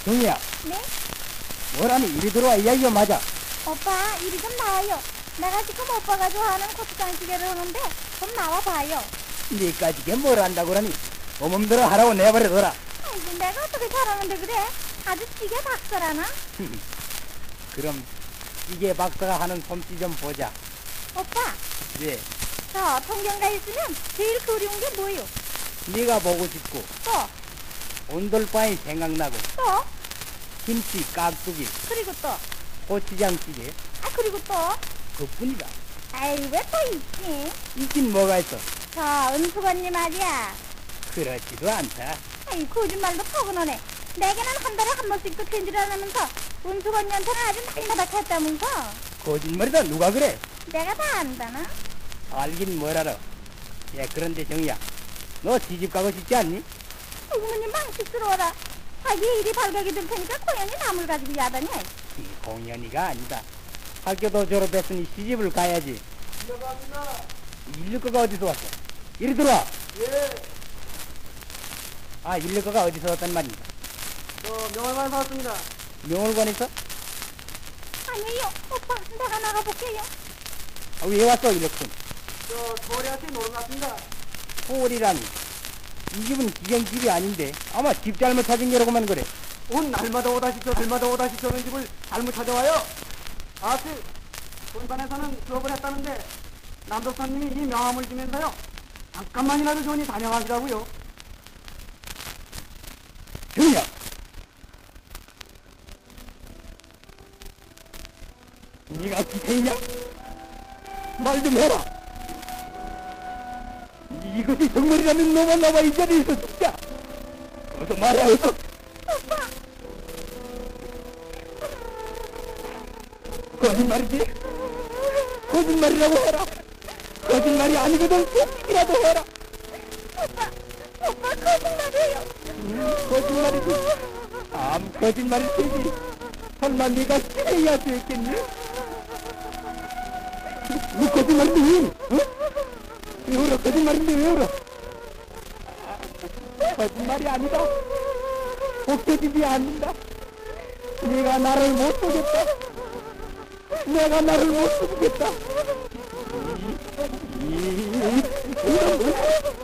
정희야, 네? 뭐라니 이리 들어와 이야기가 맞아. 오빠, 이리 좀 나와요. 내가 지금 오빠가 좋아하는 고추장찌개를 하는데 좀 나와봐요. 니까지 게 뭘 안다고 그러니 어멈들어 하라고 내버려둬라. 아이고, 내가 어떻게 잘하는데 그래? 아주 찌개 박사라나? 그럼 찌개 박사가 하는 솜씨 좀 보자. 오빠, 네, 저 통경가에 있으면 제일 그리운 게 뭐요? 네가 보고 싶고 또, 온돌바이 생각나고 또, 김치, 깍두기, 그리고 또, 고추장찌개 그리고 또. 그뿐이다. 아이, 왜 또 있지? 있긴 뭐가 있어. 저 은숙 언니 말이야. 그렇지도 않다. 아이, 거짓말도 포근하네. 내게는 한 달에 한 번씩도 편지를 안 하면서 은숙 언니한테는 아주 날마다 갔다면서. 거짓말이다. 누가 그래? 내가 다 안다나? 알긴 뭘 알아. 예, 그런데 정희야, 너 시집 가고 싶지 않니? 어머니 망치스러워라. 자기의 일이 발각이 될 테니까 고양이 나물 가지고 야단해. 이 공연이가 아니다. 학교도 졸업했으니 시집을 가야지. 일르거가 어디서 왔어? 이리 들어와. 예, 아, 일르거가 어디서 왔단 말입니까? 저 명월관 왔습니다. 명월관에서? 아니에요. 오빠, 내가 나가볼게요. 아, 왜 왔어 일르건? 저 서울에한테 놀러 갔습니다. 서울이라니. 이 집은 기경집이 아닌데 아마 집 잘못 찾은 게라고만 그래. 온 날마다 오다시켜 들마다 오다시켜 는 집을 잘못 찾아와요. 아치 본반에서는 수업을 했다는데 남독사님이 이 명함을 주면서요, 잠깐만이라도 좋으니 다녀가시라고요. 정희야, 네가 기태이냐? 말 좀 해라. 이것이 정말이라면 너만 나와 이 자리에서 죽자. 어서 말해, 어서. 오빠, 거짓말이지? 거짓말이라고 해라. 거짓말이 아니거든 솔직이라도 해라. 오빠 거짓말이에요. 거짓말이지. 아무 거짓말일 테지. 설마 네가 시해야 되겠니? 너 거짓말인데 왜? 어? 왜 울어? 거짓말인데 왜 울어? 거짓말이 아니다. 벗겨지지 않는다. 네가 나를 못 보겠다. 내가 나를 못 보겠다.